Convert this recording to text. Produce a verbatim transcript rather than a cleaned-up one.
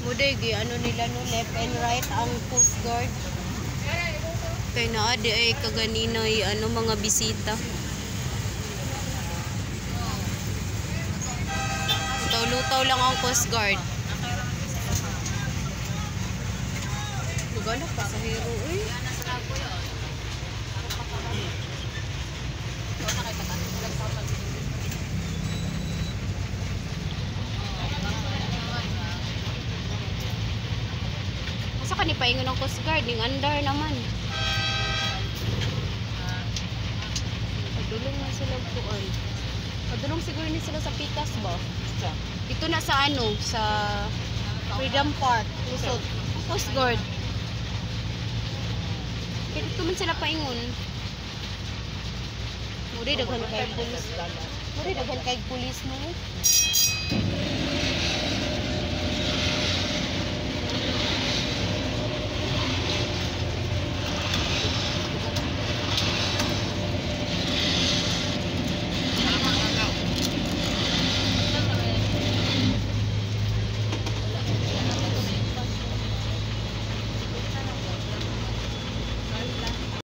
Mudegi, ano nila no, left and right ang Coast Guard. Kaya na adi ay kaganina ay ano mga bisita. Lutaw-lutaw lang ang Coast Guard. Maganda pa sa hero eh. Masa ka ni paingon ng Coast Guard, yung andar naman. Padulong na sila buwan. Padulong siguro ni sila sa Pikas ba? Ito na sa ano, sa Freedom Park, Lusot. Coast Guard. Kaya dito man sila paingon. Muri daghan kay pulis. Muri daghan kay pulis mo.